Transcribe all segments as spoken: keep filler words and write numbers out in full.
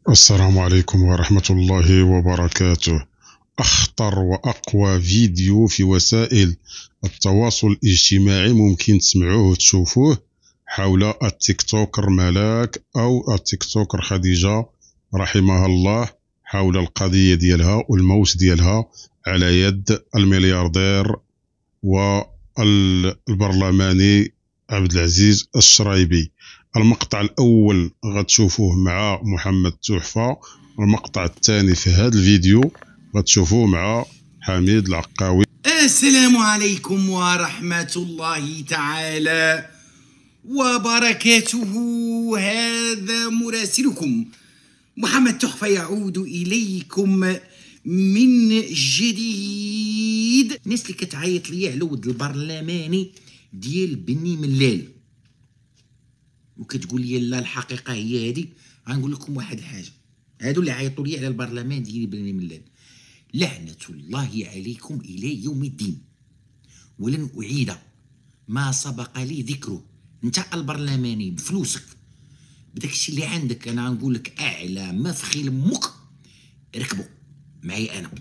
السلام عليكم ورحمة الله وبركاته. أخطر وأقوى فيديو في وسائل التواصل الاجتماعي ممكن تسمعوه وتشوفوه حول التيك توكر ملاك أو التيك توكر خديجة رحمها الله، حول القضية ديالها والموت ديالها على يد الملياردير والبرلماني عبد العزيز الشرايبي. المقطع الأول غتشوفوه مع محمد تحفة، والمقطع الثاني في هذا الفيديو غتشوفوه مع حميد العقاوي. السلام عليكم ورحمة الله تعالى وبركاته. هذا مراسلكم محمد تحفة يعود إليكم من جديد. الناس اللي كتعيط ليا على ود البرلماني ديال بني ملال وكتقول لي لا الحقيقة هي هذه، غنقول لكم واحد الحاجة. هادو اللي عيطوا لي على البرلمان ديال بني ملال لعنة الله عليكم إلى يوم الدين، ولن أعيد ما سبق لي ذكره. انت البرلماني بفلوسك بداك الشيء اللي عندك، انا نقول لك اعلى ما في خيل امك ركبوا معي، انا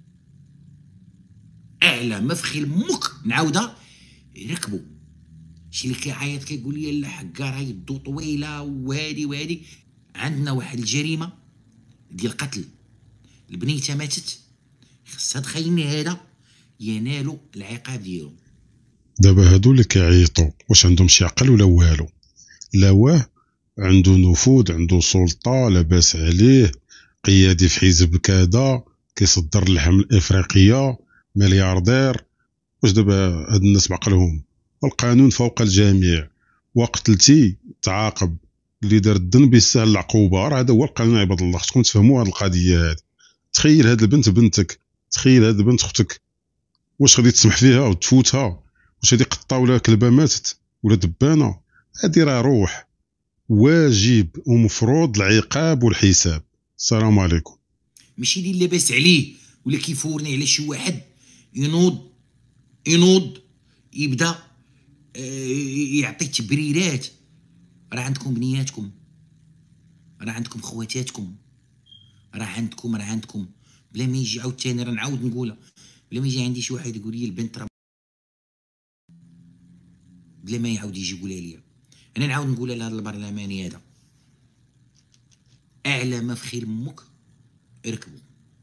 اعلى ما في خيل امك نعاودها ركبوا. شي اللي كيعيط كيقول لي لا حكا راه يدو طويله وهادي وهادي، عندنا واحد الجريمه ديال قتل، البنيته ماتت، خص هاد خايني هذا ينالوا العقاب ديالو. دابا هادو اللي كيعيطوا واش عندهم شي عقل ولا والو؟ لا واه، عنده نفوذ، عنده سلطه، لاباس عليه، قيادي في حزب كذا، كيصدر اللحم الافريقيه، ملياردير. واش دابا هاد الناس بعقلهم؟ القانون فوق الجميع، وقتلتي تعاقب، اللي دار الذنب يستاهل العقوبه. راه هذا هو القانون عباد الله، خصكم تفهموا هاد القضيه هادي. تخيل هاد البنت بنتك، تخيل هاد البنت اختك، واش غادي تسمح فيها وتفوتها؟ واش هادي قطه ولا كلبه ماتت ولا دبانه؟ هادي راه روح، واجب ومفروض العقاب والحساب. السلام عليكم. ماشي اللي لاباس عليه ولا كيفورني على شي واحد ينوض ينوض يبدا يعطي تبريرات. راه عندكم بنياتكم، راه عندكم خواتاتكم، راه عندكم راه عندكم بلا ما يجي عاوتاني، راه نعاود نقولها، بلا ما يجي عندي شي واحد يقول لي البنت راه، بلا ما يعاود يجي يقولها لي، انا نعاود نقولها لهذا البرلماني هذا، اعلى ما في خير امك ركبوا.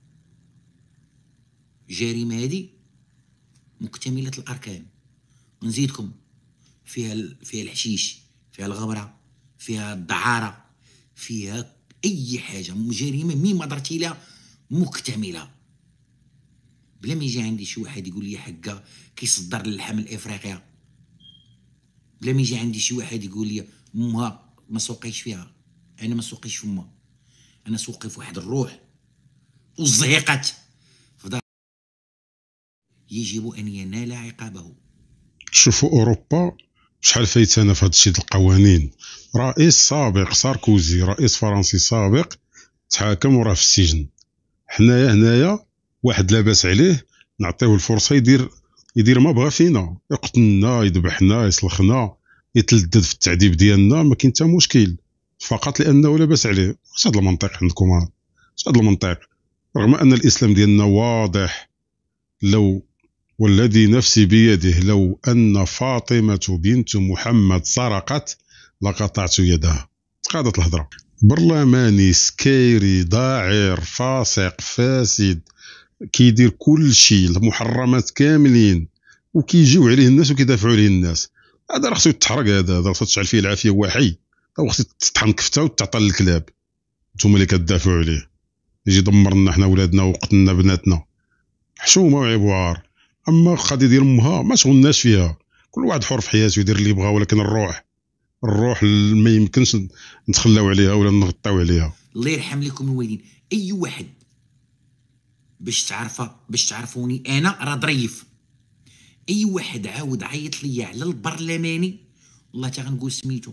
جريمه هذه مكتمله الاركان، نزيدكم فيها فيها الحشيش، فيها الغبره، فيها الدعاره، فيها اي حاجه. جريمه مين ما درتي لها مكتمله، بلا ما يجي عندي شي واحد يقول لي حقا كيصدر اللحم الافريقيا، بلا ما يجي عندي شي واحد يقول لي امها ما سوقيش فيها. انا ما سوقيش في امها، انا سوقي في واحد الروح وزهقت في دار، يجب ان ينال عقابه. شوفوا اوروبا شحال فايتانا في هذا الشيء د القوانين. رئيس سابق ساركوزي، رئيس فرنسي سابق، تحاكم وراه في السجن. حنايا هنايا واحد لاباس عليه نعطيوه الفرصه يدير يدير ما بغا فينا، يقتلنا، يذبحنا، يسلخنا، يتلذذ في التعذيب ديالنا، ما كاين حتى مشكل، فقط لانه لاباس عليه. واش هذا المنطق عندكم؟ هذا واش هذا المنطق؟ رغم ان الاسلام ديالنا واضح. لو والذي نفسي بيده لو أن فاطمة بنت محمد سرقت لقطعت يدها. قادت الهضرة. برلماني سكيري ضاعر فاسق فاسد كيدير كل شيء، المحرمات كاملين، وكيجيو عليه الناس وكيدافعوا عليه الناس. هذا راه خصو يتحرق، هذا هذا خصو تشعل فيه العافية وحي، او خصو تطحن كفته وتعطى للكلاب. نتوما اللي كتدافعوا عليه يجي دمرنا حنا ولادنا وقتلنا بناتنا، حشومه وعيب وعار. اما القضيه ديال امها ما شغلناش فيها، كل واحد حر في حياته يدير اللي يبغى، ولكن الروح الروح ما يمكنش نتخلاو عليها ولا نغطاو عليها. الله يرحم لكم الوالدين. اي واحد باش تعرفها باش تعرفوني انا راه ظريف، اي واحد عاود عيط ليا على البرلماني والله تا غنقول سميتو.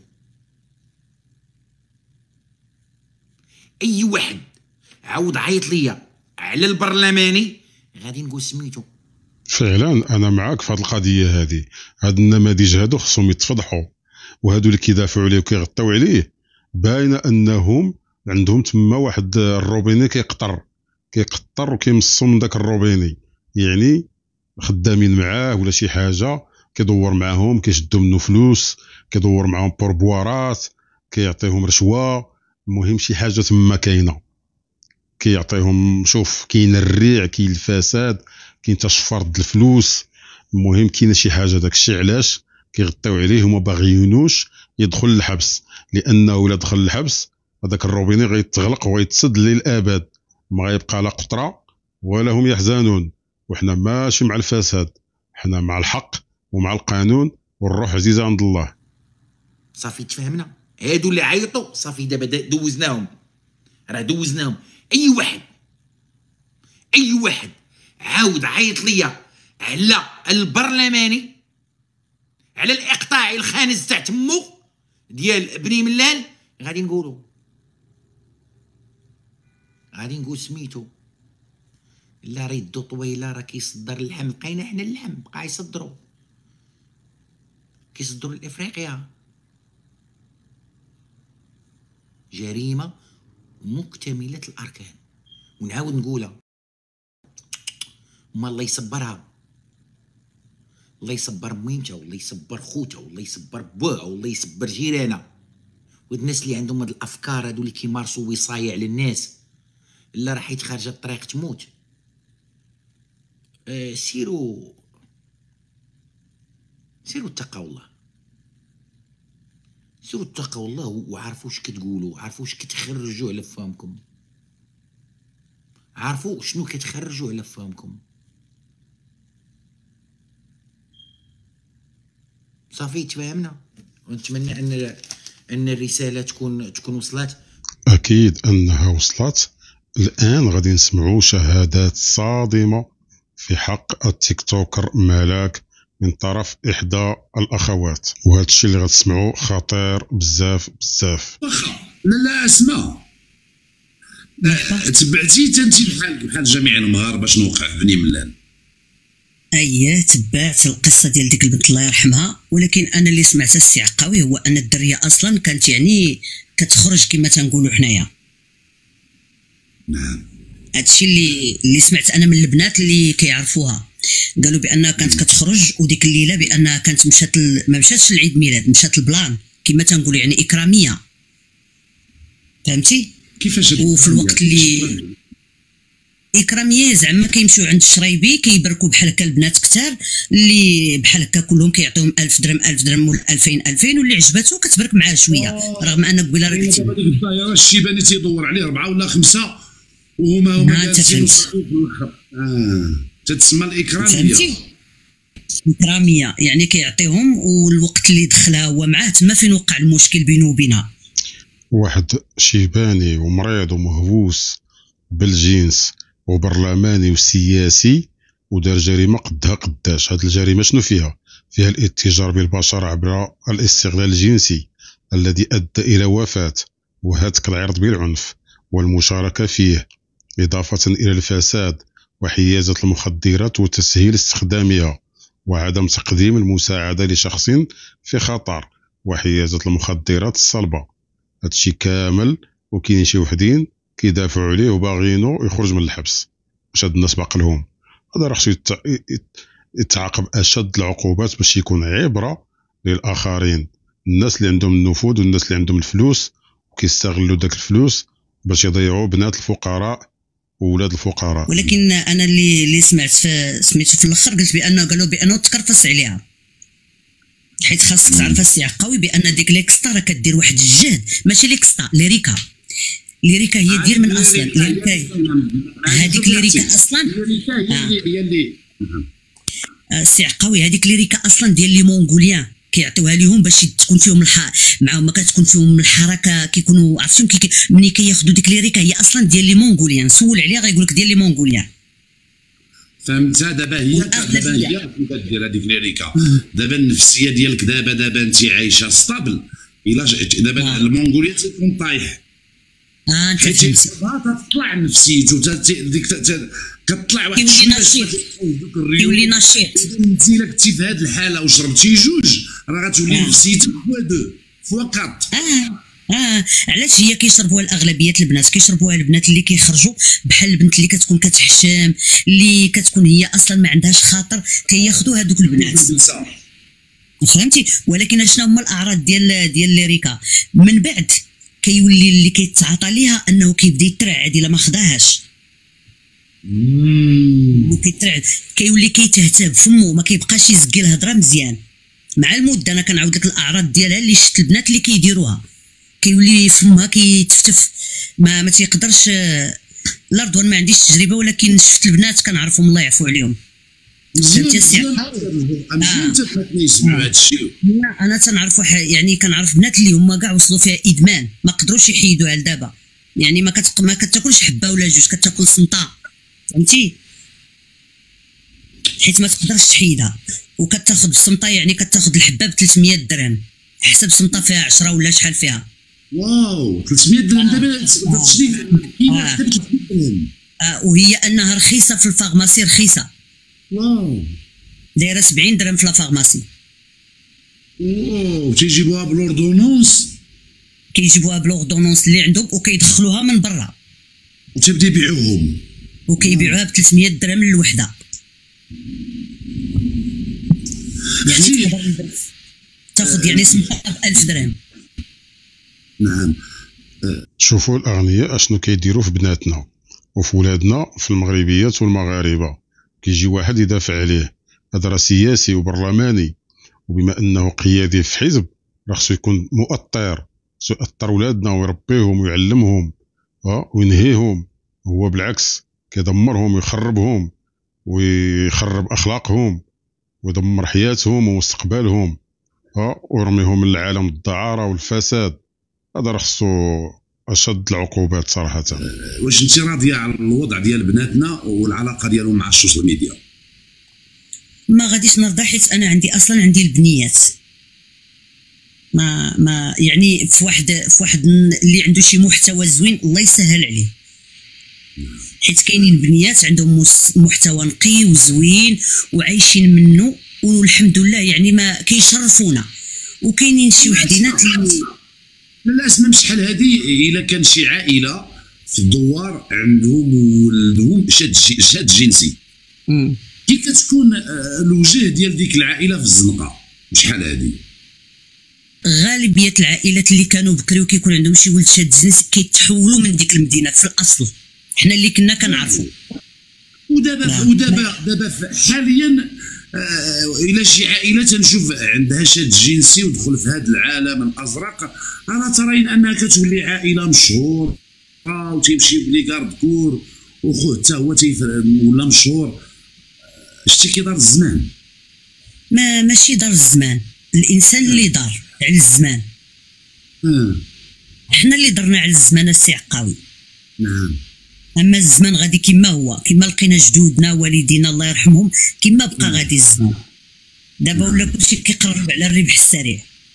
اي واحد عاود عيط ليا على البرلماني غادي نقول سميتو. فعلا انا معاك في هذه القضيه هذه. هاد النماذج هادو خصهم يتفضحوا، وهادو اللي كيدافعوا عليه وكيغطيو عليه باينه انهم عندهم تما واحد الروبيني كيقطر كيقطر وكيمصو من داك الروبيني، يعني خدامين معاه ولا شي حاجه كيدور معاهم كيشدوا منه فلوس، كيدور معاهم بوربوارات، كيعطيهم رشوه. المهم شي حاجه تما كاينه كيعطيهم. شوف كاين الريع، كاين الفساد، كاين تشفر د الفلوس. المهم كاينه شي حاجه، داكشي علاش كيغطيو عليه وما باغيينوش يدخل الحبس، لانه الا دخل الحبس هذاك الروبيني غيتغلق وغيتسد للابد، ما غيبقى لا قطره ولا هم يحزنون. وحنا ماشي مع الفساد، حنا مع الحق ومع القانون، والروح عزيزه عند الله. صافي تفهمنا. هادو اللي عيطوا صافي دابا دوزناهم، راه دوزناهم. اي واحد اي واحد عاود عيط ليا على البرلماني، على الاقطاع الخانز تاع تمو ديال بني ملال، غادي نقولوا غادي نقول سميتو لا ريدو طويله راه كيصدر اللحم. لقينا حنا اللحم بقى يصدروا كيصدروا لافريقيا. جريمه مكتمله الاركان. ونعاود نقولها، ما الله يصبرها، الله يصبر ميمتها، والله يصبر خوتها، والله يصبر بوها، والله يصبر جيرانها. والناس اللي عندهم هاد الافكار هادو اللي كيمارسوا وصاية على الناس، لا راح يتخرج الطريق تموت. أه سيروا سيروا اتقوا الله، سيروا اتقوا الله وعرفوا واش كتقولوا، عرفوا واش كتخرجوا على فمكم، عرفوا شنو كتخرجوا على فمكم. صافي تفاهمنا. ونتمنى ان ان الرساله تكون تكون وصلت. اكيد انها وصلت. الان غادي نسمعوا شهادات صادمه في حق التيك توكر ملاك من طرف احدى الاخوات، وهذا الشيء اللي غتسمعوا خطير بزاف بزاف. واخا لا لا اسمع، تبعتي تنتي بحال بحال جميع المغاربه شنو وقع في بني ملال؟ اييه تبعت القصه ديال ديك البنت الله يرحمها، ولكن انا اللي سمعت السي عقاوي هو ان الدريه اصلا كانت يعني كتخرج كما تنقولوا حنايا. نعم هادشي اللي اللي سمعت انا من البنات اللي كيعرفوها، قالوا بانها كانت كتخرج، وديك الليله بانها كانت مشات ل... ما مشاتش لعيد ميلاد، مشات البلان كما تنقولوا يعني اكراميه، فهمتي؟ كيفاش؟ وفي الوقت اللي اكراميه زعما كيمشيو عند الشرايبي كيبركوا بحال هكا البنات كثار اللي بحال هكا كلهم كيعطيهم ألف درهم ألف درهم ولا ألفين ألفين، واللي عجباتو كتبرك معاه شويه، رغم ان قبيله راه كنت دابا ديك الدايره الشيباني تيدور عليه اربعه ولا خمسه وهما هما جالسين في الاخر. اه تتسمى الاكراميه، فهمتي؟ اكراميه يعني كيعطيهم، والوقت اللي دخلها هو معاه تما فين وقع المشكل بينه وبينها. واحد شيباني ومريض ومهووس بالجنس وبرلماني وسياسي ودار جريمه قدها قداش. هذه الجريمه شنو فيها؟ فيها الاتجار بالبشر عبر الاستغلال الجنسي الذي ادى الى وفاه وهتك العرض بالعنف والمشاركه فيه، اضافه الى الفساد وحيازه المخدرات وتسهيل استخدامها وعدم تقديم المساعده لشخص في خطر وحيازه المخدرات الصلبه. هادشي كامل وكاين شي وحدين كيدافعوا عليه وباغينو يخرج من الحبس. واش هاد الناس باق لهم؟ هذا راه خصو يتعاقب اشد العقوبات باش يكون عبره للاخرين، الناس اللي عندهم النفوذ والناس اللي عندهم الفلوس وكيستغلوا داك الفلوس باش يضيعوا بنات الفقراء وولاد الفقراء. ولكن انا اللي اللي سمعت في سميتو في الاخر قلت بانه قالوا بانه تكرفس عليها، حيت خاصك تعرف السي عقاوي بان ديك ليكستا راه كدير واحد الجهد، ماشي ليكستا ليريكا. ليريكا هي دير من اصلا ليريكا، هذيك ليريكا اصلا هي اللي السي عقاوي هذيك ليريكا اصلا ديال لي مونغوليان كيعطيوها لهم باش تكون فيهم الح... معاهم ما كتكون فيهم الحركه، كيكونوا عرفتوا كي ملي كياخذوا ديك ليريكا هي اصلا ديال لي مونغوليان، سول عليها غايقول لك ديال لي مونغوليان. فهمت؟ دابا هي دابا هي كدير هذيك ليريكا، دابا النفسيه ديالك دابا دابا انت عايشه ستابل، الا دابا المونغوليا تكون طايح. اه انت فهمتي، تطلع نفسيته ديك كطلع واحد كيولي نشيط، كيولي نشيط. انت الا كنتي في هذه الحاله وشربتي جوج راه غتولي نفسيتك فوا دو فوا كات. اه اه علاش هي كيشربوها الاغلبيه البنات؟ كيشربوها البنات اللي كيخرجوا بحال البنت اللي كتكون كتحشم، اللي كتكون هي اصلا ما عندهاش خاطر، كياخذوا هذوك البنات، فهمتي؟ ولكن شنو هما الاعراض ديال ديال ليريكا؟ من بعد كيولي اللي كيتعاطى ليها انه كيبدا يترعد الا ما خداهاش، كيترعد، كيولي كيتهتب فمو، ما كيبقاش يزكي الهضره مزيان. مع المده انا كنعاود لك الاعراض ديالها اللي شفت البنات اللي كيديروها، كيولي فمها كيتفتف، ما ما تيقدرش. لا رضوان ما عنديش تجربه، ولكن شفت البنات كنعرفهم الله يعفو عليهم. فهمتي السي؟ لا انا تنعرف يعني كنعرف بنات اللي هما كاع وصلوا فيها ادمان ما قدروش يحيدوها لدابا، يعني ما كتق... ما كتاكلش حبه ولا جوج، كتاكل سنطه، فهمتي؟ حيت ما تقدرش تحيدها، وكتاخذ السنطه يعني كتاخذ الحبه ب ثلاثمية درهم، حسب سنطه فيها عشرة ولا شحال فيها. واو ثلاثمية درهم دابا تشري كيما حتى ب ثلاثمية درهم. اه وهي انها رخيصه في الفارماسي، رخيصه. واو دايره سبعين درهم في الفارماسي. واو تيجيبوها بلوردونونس؟ كيجيبوها بلوردونونس اللي عندهم وكيدخلوها من برا وتبدا يبيعوهم، وكيبيعوها ب ثلاثمية درهم للوحده. يعني تقدر تاخذ يعني سمحه ب ألف درهم. نعم. شوفوا الاغنياء اشنو كيديروا في بناتنا وفي ولادنا، في المغربيات والمغاربه. كيجي واحد يدافع عليه، هذا راه سياسي وبرلماني، وبما انه قيادي في حزب راه خصو يكون مؤطر، خصو يأطر ولادنا ويربيهم ويعلمهم وينهيهم. هو بالعكس كيدمرهم ويخربهم ويخرب اخلاقهم ويدمر حياتهم ومستقبلهم، ويرميهم للعالم الدعاره والفساد. هذا راه خصو اشد العقوبات صراحه. واش انت راضيه على الوضع ديال بناتنا والعلاقه ديالهم مع السوشيال ميديا؟ ما غاديش نرضى، حيت انا عندي اصلا عندي البنيات، ما ما يعني في واحد في واحد اللي عنده شي محتوى زوين الله يسهل عليه، حيت كاينين بنيات عندهم محتوى نقي وزوين وعايشين منه والحمد لله، يعني ما كيشرفونا. وكاينين شي وحدينات اللي لا اسمها شحال هذه، الا كان شي عائله في الدوار عندهم ولدهم شاد شاد جنسي، كيف كتكون الوجه ديال ديك العائله في الزنقه؟ شحال هذه غالبيه العائلات اللي كانوا بكري وكيكون عندهم شي ولد شاد جنسي كيتحولوا من ديك المدينه في الاصل، حنا اللي كنا كنعرفوا. ودابا ودابا دابا حاليا آه الى شي عائله تنشوف عندها شاد جنسي ودخل في هذا العالم الازرق، راه تراين انها كتولي عائله مشهور وتيمشي بلي كاردكور وخوه حتى هو ولا مشهور. شتي كي دار الزمان؟ ما ماشي دار الزمان، الانسان اللي دار على الزمان. اه حنا اللي درنا على الزمان السي عقاوي. نعم. اما الزمان غادي كما هو، كما لقينا جدودنا والدينا الله يرحمهم، كما بقى غادي الزمان. دابا ولا كلشي كيقرب على الربح السريع.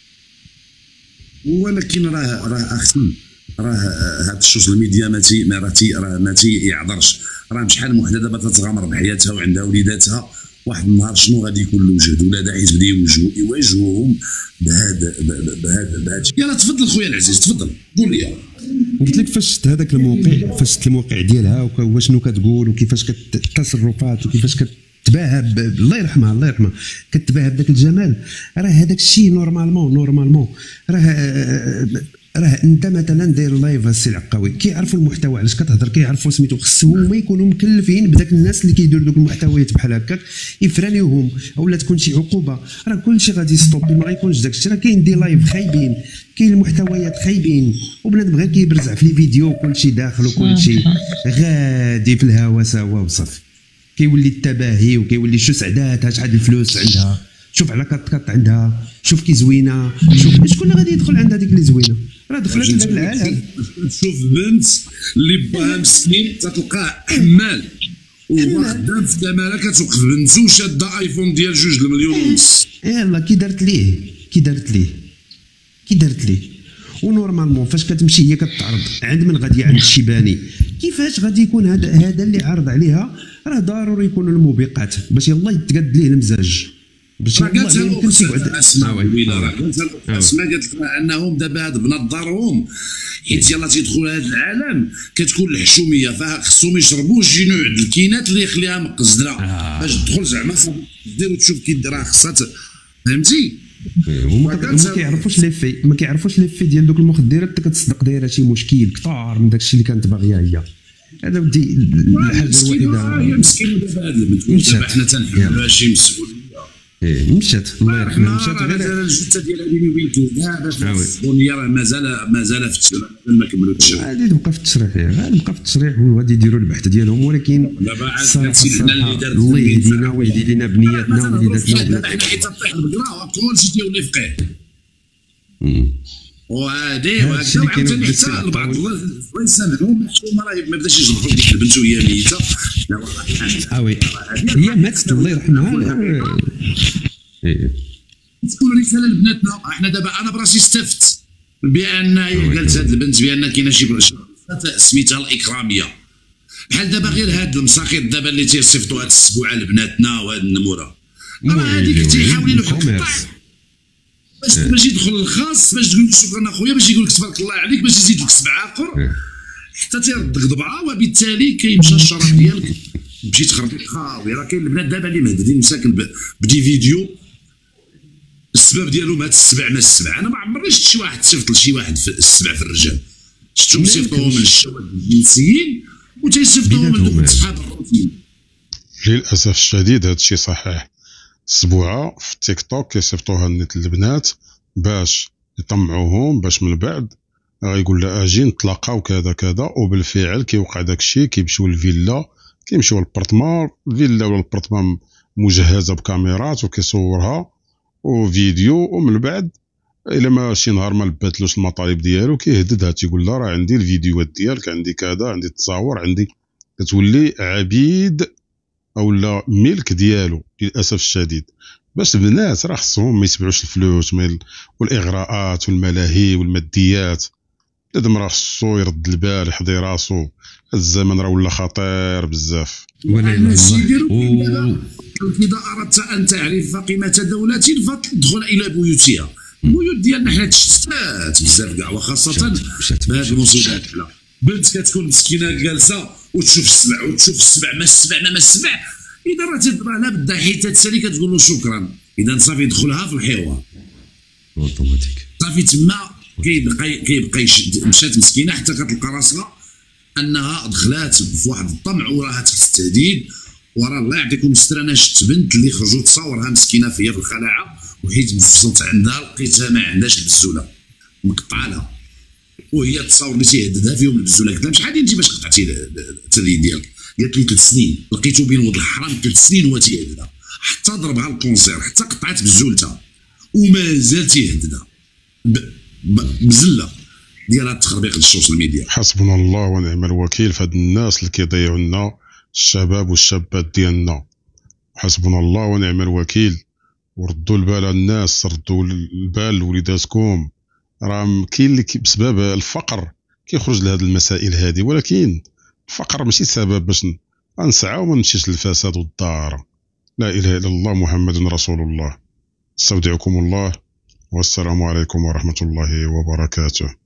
ولكن راه راه اختي راه هاد السوشيال ميديا ما تي ما راه ما تيعذرش، راه شحال من وحده دابا تتغامر بحياتها وعندها وليداتها، واحد النهار شنو غادي يكون الوجه ولادها حيت بدا يوجهوا يواجهوهم بهذا بهذا بهذا. يلا تفضل خويا العزيز، تفضل قول لي. قلت لك فاش شفت هذاك الموقع، فاش شفت الموقع ديالها وشنو كتقول وكيفاش كتصرفات وكيفاش كتباهى الله يرحمها الله يرحمها كتباهى بداك الجمال، راه هذاك الشيء نورمالمون نورمالمون راه راه انت مثلا داير لايف السي العقاوي كيعرفوا المحتوى علاش كتهضر، كيعرفوا سميتو، خصهم هما يكونوا مكلفين بداك الناس اللي كيديروا دوك المحتويات بحال هكاك يفرانيوهم، اولا تكون شي عقوبه. راه كلشي غادي يستوبي، ما غيكونش داك الشيء. راه كاين دي لايف خايبين، كاين المحتويات خايبين، وبنادم غير كيبرزع في لي فيديو وكلشي داخل وكلشي غادي في الهوا سوا وصافي. كيولي التباهي وكيولي شو سعداتها، شحال الفلوس عندها، شوف على كات كات عندها، شوف كي زوينه، شوف شكون اللي غادي يدخل عندها ديك اللي زوينه؟ راه دخلت لذاك العالم. تشوف بنت اللي باها مسكين تتلقاه حمال وهو خدام في دماله، كتوقف بنته وشاده ايفون ديال جوج المليون ونص. يلاه كي دارت ليه كي دارت ليه كي دارت ليه ونورمالمون فاش كتمشي هي كتعرض عند من غادي عند الشيباني، كيفاش غادي يكون هذا هذا اللي عرض عليها؟ راه ضروري يكونوا الموبقات باش يلاه يتقاد ليه المزاج. باش راه قالت ما لها يمكنش يقعد اسماء آه وي. طويله، راه آه. قالت لها اسماء قالت لها انهم دابا هاد بنظرهم حيت يلاه تيدخل هذا العالم كتكون الحشوميه، فخصهم يشربوا جينو عند الكينات اللي يخليها مقزدره آه. باش تدخل زعما دير وتشوف كي ديرها خصها فهمتي. هما كت- ما كيعرفوش لي في ما كيعرفوش لي في ديال دوك المخدرات اللي كتصدق دايره شي مشكل كثار من داكشي اللي كانت باغيه هي. هذا ودي الحاجه مسكينه هي الوحيده مسكينه دابا هاد البنت مشات. دابا حنا تنحملوها شي مسؤوليه. إيه، مشات الله يرحمها مشات راه غير مازال الجثه ديال هذه ويلتو دابا في آه وي. السخونيه راه مازال مازال في التشريح ما كملوش. غادي تبقى في التشريح غادي تبقى في التشريح وغادي يديروا البحث ديالهم، ولكن دابا عاد الصراحه هادشي اللي حنا اللي الصراحه دارت الله البنت. يهدينا ويهدي لنا بنياتنا ووليداتنا حنا وبناتنا. حيت تطيح البقره كلشي تيولي فقيه مم. وهادي هادشي اللي كاين وعاوتاني في حتى السلع البعض الطويل. الله يسامحهم محشومه راه ما بداش يجرحوا ديك البنت وهي ميته. لا والله اه وي هي ماتت الله يرحمها. إيه. تكون رساله لبناتنا. احنا دابا انا براسي استفدت بان قالت هاد البنت بان كاينه شي سميتها الاكراميه بحال دابا غير هاد المساخيط دابا اللي تيصيفطوا هاد السبوعه لبناتنا وهاد النموره راه هذيك تيحاول يلوح كوميرس. باش باش يدخل الخاص باش تقول له شكرا اخويا باش يقول لك تبارك الله عليك باش يزيد لك سبعه اخر حتى تيردك ضبعه وبالتالي كيمشى الشرف ديالك تمشي تخربيق خاوي. راه كاين البنات دابا اللي مهددين مساكن بدي فيديو السبب ديالهم هاد السبع ما السبع. انا ما عمرني شفت شي واحد صيفط لشي واحد في السبع في الرجال، شفتهم يصيفطوهم للشواذ الجنسيين وتيصيفطوهم لدوك صحاب الروتين. للاسف الشديد هذا الشيء صحيح. السبوعه في التيك توك كيصيفطوها النت للبنات باش يطمعوهم، باش من بعد غيقول لها اجي نتلاقاو كذا كذا، وبالفعل كيوقع داك الشيء. كيمشيو للفيلا، كيمشيو للبرطمان، الفيلا ولا البرطمان مجهزه بكاميرات وكيصورها وفيديو، ومن بعد الا ما شي نهار ما لباتلوش المطالب ديالو كيهددها تيقول لها راه عندي الفيديوهات ديالك، عندي كذا، عندي التصاور، عندي. كتولي عبيد او لا ملك ديالو للاسف الشديد. باش البنات راه خصهم ما يتبعوش الفلوس والاغراءات والملاهي والماديات. بنادم راه خصو يرد البال، يحضي راسو. هاد الزمن راه ولا خطير بزاف. ولا اله الا الله. إذا أردت أن تعرف قيمة دولة فادخل إلى بيوتها. البيوت ديالنا حنا تشتات بزاف كاع، وخاصة بهذه المصيبات. حنا بنت كتكون مسكينة جالسة وتشوف السبع وتشوف السبع ما السبع ما السبع. إذا راه لا بدا حيت تسالي كتقول له شكرا. إذا صافي دخلها في الحوار اوتوماتيك صافي تما كيبقى كيبقى مشات مسكينة حتى كتلقى راسها انها دخلات في واحد الطمع وراها تحت التهديد. وراه الله يعطيكم الستر انا شفت بنت اللي خرجوا تصاورها مسكينه فيا في الخلاعه، وحيت وصلت عندها لقيتها ما عندهاش البزوله مقطعه لها، وهي تصاور اللي تيهددها فيهم البزوله. قلت لها شحال انت باش قطعتي التهديد ديالك؟ قالت لي ثلاث سنين. لقيتو بين ولد الحرام ثلاث سنين هو تيهددها حتى ضربها الكونسير حتى قطعت بزولتها ومازال تيهددها بزله ديال هاد التخربيق للسوشيال ميديا. حسبنا الله ونعم الوكيل في هاد الناس اللي كيضيعوا لنا الشباب والشابات ديالنا. حسبنا الله ونعم الوكيل. وردوا البال على الناس، ردوا البال لوليداتكم. راه كاين اللي بسبب الفقر كيخرج لهاد المسائل هذه، ولكن الفقر ماشي سبب باش نسعى وما نمشيش للفساد والدار. لا اله الا الله محمد رسول الله. استودعكم الله والسلام عليكم ورحمه الله وبركاته.